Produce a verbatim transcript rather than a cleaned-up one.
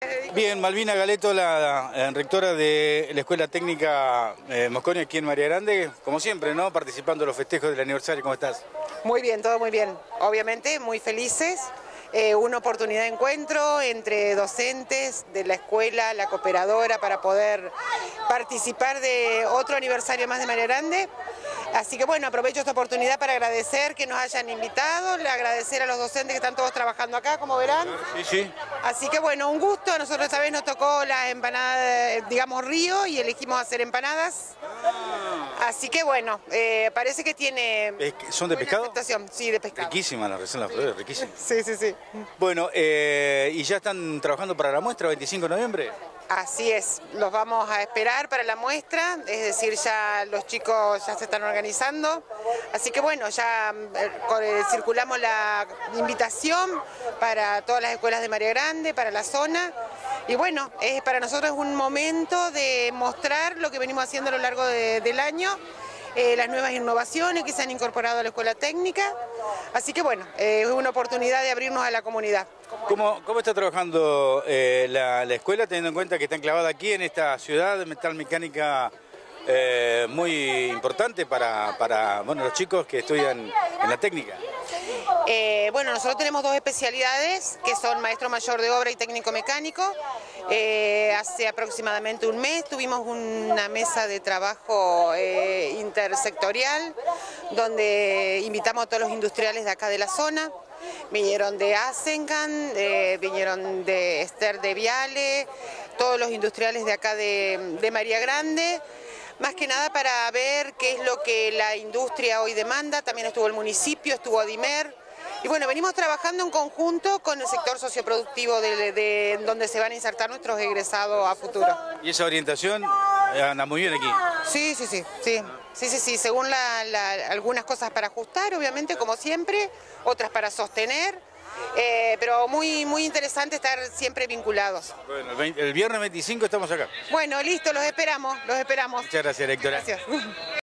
Bien, Malvina Galeto, la, la rectora de la Escuela Técnica eh, Mosconi aquí en María Grande, como siempre, ¿no? Participando en los festejos del aniversario. ¿Cómo estás? Muy bien, todo muy bien. Obviamente muy felices. Eh, una oportunidad de encuentro entre docentes de la escuela, la cooperadora, para poder participar de otro aniversario más de María Grande. Así que bueno, aprovecho esta oportunidad para agradecer que nos hayan invitado, le agradecer a los docentes que están todos trabajando acá, como verán. Sí, sí. Así que bueno, un gusto. A nosotros esta vez nos tocó la empanada, digamos, Río, y elegimos hacer empanadas. Así que bueno, eh, parece que tiene... ¿Son de pescado? Aceptación. Sí, de pescado. Riquísima la recién la probé, riquísima. Sí, sí, sí. Bueno, eh, ¿y ya están trabajando para la muestra veinticinco de noviembre? Así es, los vamos a esperar para la muestra, es decir, ya los chicos ya se están organizando, así que bueno, ya eh, circulamos la invitación para todas las escuelas de María Grande, para la zona, y bueno, es, para nosotros es un momento de mostrar lo que venimos haciendo a lo largo de, del año, eh, las nuevas innovaciones que se han incorporado a la escuela técnica, así que bueno, eh, es una oportunidad de abrirnos a la comunidad. ¿Cómo, cómo está trabajando eh, la, la escuela, teniendo en cuenta que está enclavada aquí en esta ciudad de metal mecánica eh, muy importante para, para bueno, los chicos que estudian en la técnica? Eh, bueno, nosotros tenemos dos especialidades, que son maestro mayor de obra y técnico mecánico. Eh, hace aproximadamente un mes tuvimos una mesa de trabajo eh, intersectorial, donde invitamos a todos los industriales de acá de la zona. Vinieron de Asencan, eh, vinieron de Ester de Viale, todos los industriales de acá de, de María Grande, más que nada para ver qué es lo que la industria hoy demanda. También estuvo el municipio, estuvo Adimer, y bueno, venimos trabajando en conjunto con el sector socioproductivo de, de, de donde se van a insertar nuestros egresados a futuro. ¿Y esa orientación anda muy bien aquí? Sí, sí, sí, sí, sí, sí, sí. Según la, la, algunas cosas para ajustar, obviamente, como siempre, otras para sostener, eh, pero muy, muy interesante estar siempre vinculados. Bueno, el, veinte, el viernes veinticinco estamos acá. Bueno, listo, los esperamos, los esperamos. Muchas gracias, rectora. Gracias.